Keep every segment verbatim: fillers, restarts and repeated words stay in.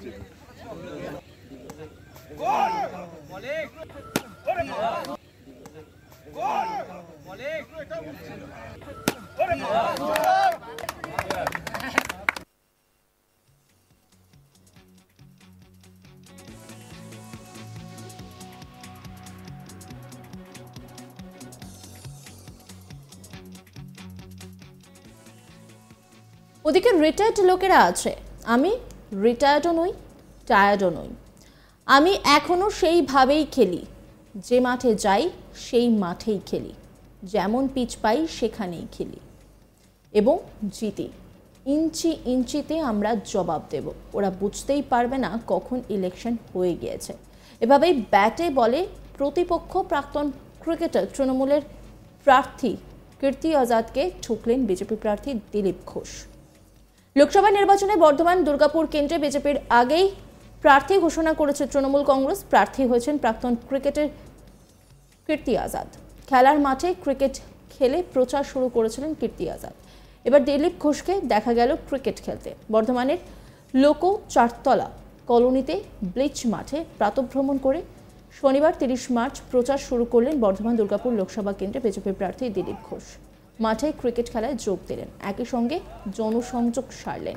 ওদিকে রিটায়ার্ড লোকেরা আছে, আমি রিটায়ার্ডও নই, টায়ার্ডও নই। আমি এখনো সেইভাবেই খেলি, যে মাঠে যাই সেই মাঠেই খেলি, যেমন পিচ পাই সেখানেই খেলি এবং জিতি। ইঞ্চি ইঞ্চিতে আমরা জবাব দেব, ওরা বুঝতেই পারবে না কখন ইলেকশন হয়ে গিয়েছে। এভাবেই ব্যাটে বলে প্রতিপক্ষ প্রাক্তন ক্রিকেটার তৃণমূলের প্রার্থী কীর্তি আজাদকে ঠুকলেন বিজেপি প্রার্থী দিলীপ ঘোষ। লোকসভা নির্বাচনে বর্ধমান দুর্গাপুর কেন্দ্রে বিজেপির আগেই প্রার্থী ঘোষণা করেছে তৃণমূল কংগ্রেস। প্রার্থী হয়েছেন প্রাক্তন ক্রিকেটার কীর্তি আজাদ। খেলার মাঠে ক্রিকেট খেলে প্রচার শুরু করেছিলেন কীর্তি আজাদ। এবার দিলীপ ঘোষকে দেখা গেল ক্রিকেট খেলতে। বর্ধমানের লোকো চারতলা কলোনিতে ব্লিচ মাঠে প্রাতঃভ্রমণ করে শনিবার তিরিশ মার্চ প্রচার শুরু করলেন বর্ধমান দুর্গাপুর লোকসভা কেন্দ্রে বিজেপি প্রার্থী দিলীপ ঘোষ। মাঠে ক্রিকেট খেলায় যোগ দিলেন, একই সঙ্গে জনসংযোগ সারলেন।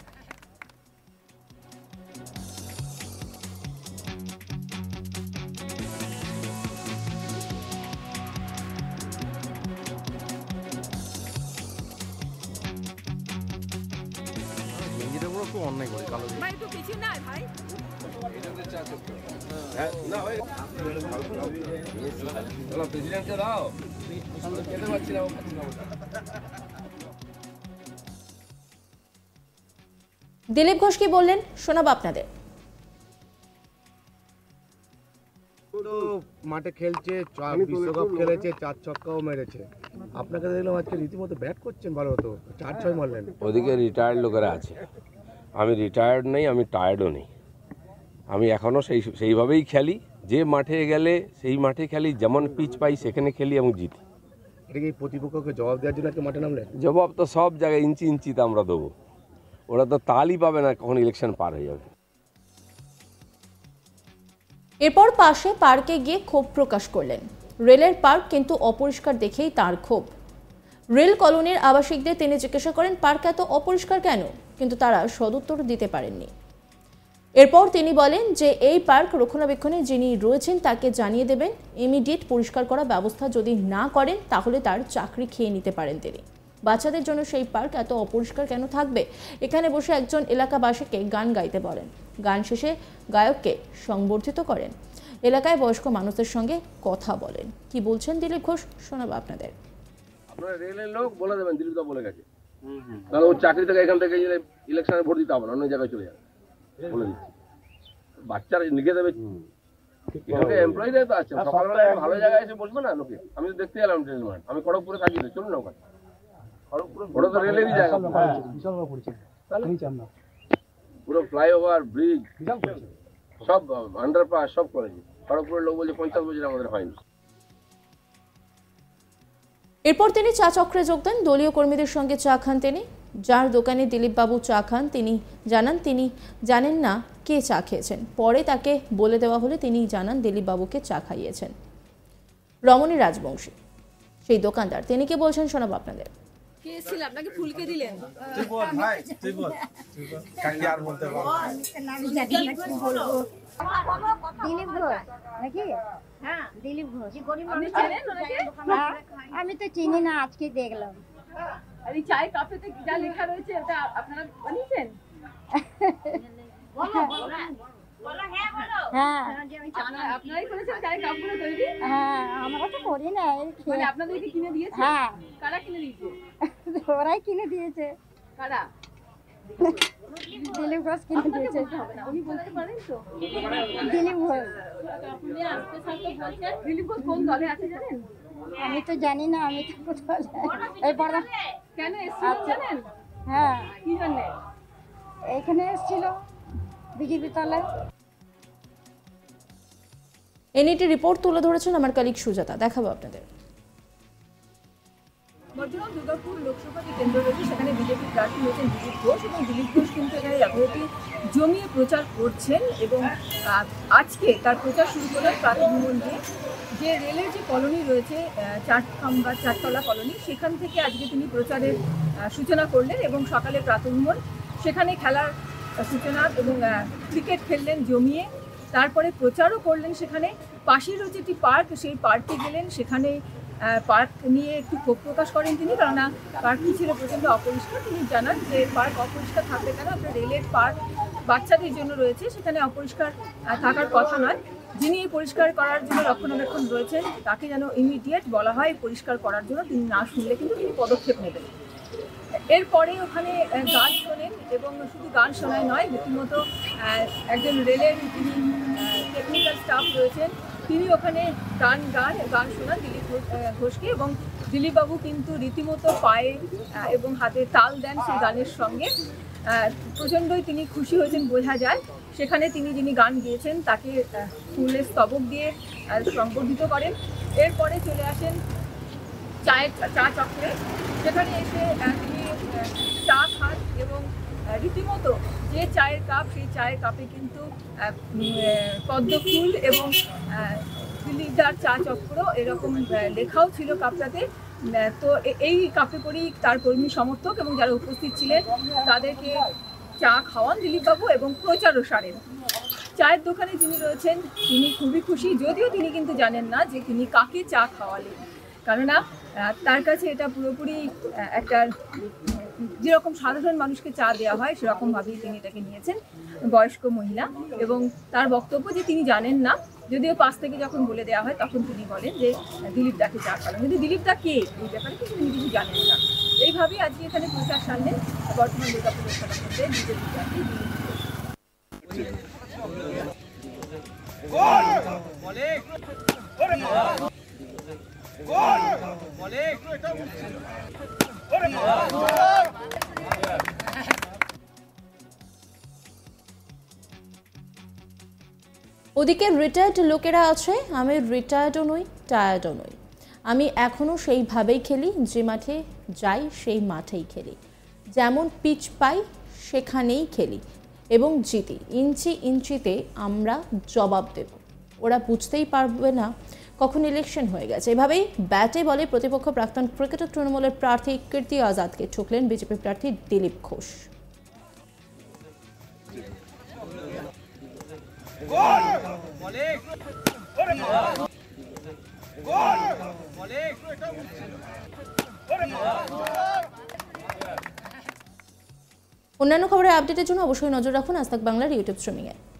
দিলীপ ঘোষ কি বললেন শোনাবো আপনাদের। মাঠে খেলছে, বিশ্বকাপ খেলেছে, চার ছক্কাও মেরেছে। আপনাকে দেখলাম আজকে রীতিমতো ব্যাট করছেন, ভালো হতো, চার ছয় মারলেন। ওদিকে রিটায়ার্ড লোকেরা আছে, আমি রিটায়ার্ড নেই, আমি টায়ার্ডও নেই। আমি এখনও সেই সেইভাবেই খেলি, যে মাঠে গেলে সেই মাঠে খেলি, যেমন পিচ পাই সেখানে খেলি এবং জিতি। এটা কি প্রতিপক্ষকে জবাব দেওয়ার জন্য আজকে মাঠে নামলেন? জবাব তো সব জায়গায় ইঞ্চি ইঞ্চিতে আমরা দেবো, ওরা তো তালই পাবে না কখন ইলেকশন পার হয়ে যাবে। এরপর পাশে পার্কে গিয়ে ক্ষোভ প্রকাশ করলেন। রেলের পার্ক কিন্তু অপরিষ্কার দেখেই তার ক্ষোভ। রেল কলোনির আবাসিকদের তিনি জিজ্ঞাসা করেন পার্ক এত অপরিষ্কার কেন, কিন্তু তারা সদুত্তর দিতে পারেননি। এরপর তিনি বলেন যে এই পার্ক রক্ষণাবেক্ষণে যিনি রয়েছেন তাকে জানিয়ে দেবেন, ইমিডিয়েট পরিষ্কার করা ব্যবস্থা যদি না করেন তাহলে তার চাকরি খেয়ে নিতে পারেন তিনি। বাচ্চাদের জন্য সেই পার্ক এত অপরিষ্কার কেন থাকবে? এখানে বসে একজন এলাকাবাসীকে গান গাইতে বলেন, গান শেষে গায়ককে সংবর্ধিত করেন, এলাকায় বয়স্ক মানুষদের সঙ্গে কথা বলেন। কি বলছেন দিলীপ ঘোষ শোনাবো আপনাদের। আপনারা রেলের লোক বলে দেবেন দিলীপ দা বলে গেছে, তাহলে ওর চাকরি থেকে এখান থেকে ইলেকশনে ভোট দিতে হবে না, অন্য জায়গায় চলে যাবে বলে দিচ্ছি। বাচ্চারা লিখে দেবে, এমপ্লয়িরাই তো আছে, সকালবেলা ভালো জায়গায় এসে বসবে না লোকে। আমি তো দেখতে এলাম ট্রেন মাঠ, আমি খড়গপুরে থাকি, চলুন না ওখানে, খড়গপুরে তো রেলেরই জায়গা, পুরো ফ্লাইওভার ব্রিজ সব আন্ডারপাস সব করেছে। খড়গপুরের লোক বলছে পঞ্চাশ বছর আমাদের হয়নি। এরপর তিনি চা চক্রে যোগ দেন, দলীয় কর্মীদের সঙ্গে চা খান তিনি। যার দোকানে দিলীপবাবু চা খান তিনি জানান তিনি জানেন না কে চা খেয়েছেন। পরে তাকে বলে দেওয়া হলে তিনি জানান দিলীপবাবুকে চা খাইয়েছেন। রমণী রাজবংশী সেই দোকানদার, তিনি কি বলছেন শোনাবো আপনাদের। কে ছিল আপনাকে ফুলকে দিলেন? তুই বল ভাই, তুই বল, তুই বল কাকে আর বলতে পারবো? দিলীপ ঘোষ নাকি? হ্যাঁ দিলীপ ঘোষ। আপনি চেনেন ওনাকে? আমি তো চিনি না, আজকে দেখলাম। আর এই চায়ের কাপেতে যা লেখা রয়েছে ওটা আপনারা বানিয়েছেন? হ্যাঁ আপনারাই করেছেন চায়ের কাপগুলো তৈরি? হ্যাঁ আমরা তো করি না, মানে আপনাদেরকে কিনে দিয়েছে? হ্যাঁ। কারা কিনে দিয়েছে? ওরাই কিনে দিয়েছে। কারা? দিলীপ ঘোষ কিনে দিয়েছে। উনি বলতে পারেন তো? দিলীপ ঘোষ। দিলীপ ঘোষ কোন দলে আছে জানেন? আমি তো জানি না, আমি তো কোথাও এই পড়া কেন এসেছিল জানেন? হ্যাঁ কি জানেন? এখানে এসেছিল বিজেপি দলে। এনইটি রিপোর্ট তুলে ধরেছেন আমার কলিগ সুজাতা, দেখাবো আপনাদের। বর্তমান দুর্গাপুর লোকসভা যে কেন্দ্র রয়েছে সেখানে বিজেপি প্রার্থী হয়েছেন দিলীপ ঘোষ, এবং দিলীপ ঘোষ কিন্তু এখানে যথারীতি জমিয়ে প্রচার করছেন এবং আহ, আজকে তার প্রচার শুরু করলেন প্রাতঃভ্রমণ দিয়ে। যে রেলের যে কলোনি রয়েছে চার খাম্বা চারতলা কলোনি, সেখান থেকে আজকে তিনি প্রচারের আহ, সূচনা করলেন এবং সকালে প্রাতঃভ্রমণ, সেখানে খেলার আহ, সূচনা এবং ক্রিকেট খেললেন জমিয়ে, তারপরে প্রচারও করলেন। সেখানে পাশেই রয়েছে একটি পার্ক, সেই পার্কে গেলেন, সেখানে পার্ক নিয়ে একটু ক্ষোভ প্রকাশ করেন তিনি, কেননা পার্কটি ছিল প্রচণ্ড অপরিষ্কার। তিনি জানান যে পার্ক অপরিষ্কার থাকবে কেন, আপনার রেলের পার্ক বাচ্চাদের জন্য রয়েছে, সেখানে অপরিষ্কার থাকার কথা নয়। যিনি পরিষ্কার করার জন্য রক্ষণাবেক্ষণ রয়েছেন তাকে যেন ইমিডিয়েট বলা হয় পরিষ্কার করার জন্য, তিনি না শুনলে কিন্তু তিনি পদক্ষেপ নেবেন। এরপরে ওখানে গান শোনেন এবং শুধু গান শোনায় নয়, রীতিমতো একজন রেলের যিনি টেকনিক্যাল স্টাফ রয়েছেন তিনি ওখানে গান গান গান শোনান দিলীপ ঘোষকে, এবং দিলীপবাবু কিন্তু রীতিমতো পায়ে এবং হাতে তাল দেন সেই গানের সঙ্গে। প্রচণ্ডই তিনি খুশি হয়েছেন বোঝা যায়। সেখানে তিনি যিনি গান গেয়েছেন তাকে ফুলের স্তবক দিয়ে সংবর্ধিত করেন। এরপরে চলে আসেন চায়ের চা চক্রে, সেখানে এসে তিনি চা খান এবং রীতিমতো যে চায়ের কাপ, সেই চায়ের কাপে কিন্তু পদ্ম ফুল এবং দিলীপদার চা চক্র এরকম লেখাও ছিল কাপটাতে। তো এই কাপে করেই তার কর্মী সমর্থক এবং যারা উপস্থিত ছিলেন তাদেরকে চা খাওয়ান দিলীপবাবু এবং প্রচারও সারেন। চায়ের দোকানে যিনি রয়েছেন তিনি খুবই খুশি, যদিও তিনি কিন্তু জানেন না যে তিনি কাকে চা খাওয়ালেন, কেননা তার কাছে এটা পুরোপুরি একটা যেরকম সাধারণ মানুষকে চা দেওয়া হয় সেরকমভাবেই তিনি এটাকে নিয়েছেন, বয়স্ক মহিলা। এবং তার বক্তব্য যে তিনি জানেন না, যদিও পাশ থেকে যখন বলে দেওয়া হয় তখন তিনি বলেন যে দিলীপ দাকে চা খাওয়ালেন, কিন্তু দিলীপ দা কে এই ব্যাপারে কিন্তু তিনি কিছু জানেন না। এইভাবেই আজকে এখানে প্রচার সারলেন বর্তমান দুর্গাপুর লোকসভা কেন্দ্রে বিজেপি প্রার্থী দিলীপ ওদিকে রিটায়ার্ড লোকেরা আছে, আমি রিটায়ার্ডও নই টায়ার্ডও নই, আমি এখনও সেইভাবেই খেলি, যে মাঠে যাই সেই মাঠেই খেলি, যেমন পিচ পাই সেখানেই খেলি এবং জিতি, ইঞ্চি ইঞ্চিতে আমরা জবাব দেব, ওরা বুঝতেই পারবে না কখন ইলেকশন হয়ে গেছে। এভাবেই ব্যাটে বলে প্রতিপক্ষ প্রাক্তন ক্রিকেটার তৃণমূলের প্রার্থী কীর্তি আজাদকে ঠুকলেন বিজেপি প্রার্থী দিলীপ ঘোষ। অন্যান্য খবরের আপডেটের জন্য অবশ্যই নজর রাখুন আজ তাক বাংলার ইউটিউব স্ট্রিমিংয়ে।